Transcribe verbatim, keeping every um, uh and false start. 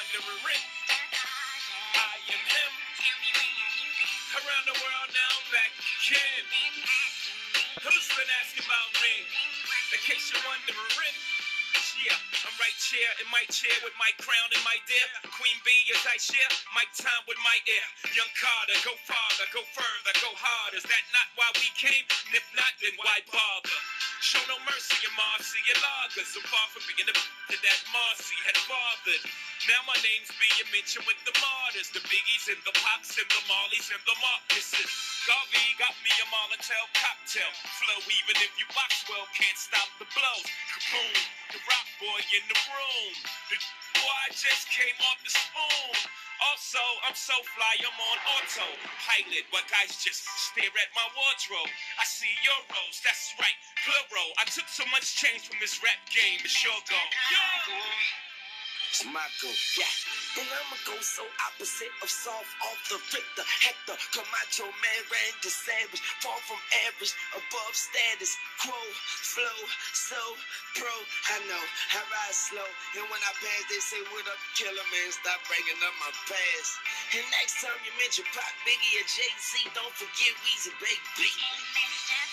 wondering, I am him. Around the world now, I'm back again. Who's been asking about me? In case you're wondering, yeah, I'm right here in my chair with my crown and my dear Queen Bee as I share my time with my ear. Young Carter, go farther, go further, go harder. Is that not why we came? And if not, then why bother? Show no mercy in Marcy and Lager. So far from being the that Marcy had fathered. Now my name's being mentioned with the martyrs, the Biggies and the Pops and the Marleys and the Marcuses. Garvey got me a Molotov cocktail flow. Even if you box well, can't stop the blows. Kaboom, the rock boy in the room. The boy just came off the spoon. Also, I'm so fly, I'm on autopilot. What guys just stare at my wardrobe. I see euros, that's right, plural. I took so much change from this rap game, it's your go. Yo! It's my go, yeah. And I'ma go so opposite of soft off the Victor, Hector, Camacho, man, Randy Savage, far from average, above status quo, flow, so pro. I know, I ride slow, and when I pass, they say, what up, killer, man, stop bringing up my past. And next time you mention Pop, Biggie, or Jay-Z, don't forget Weezy, baby.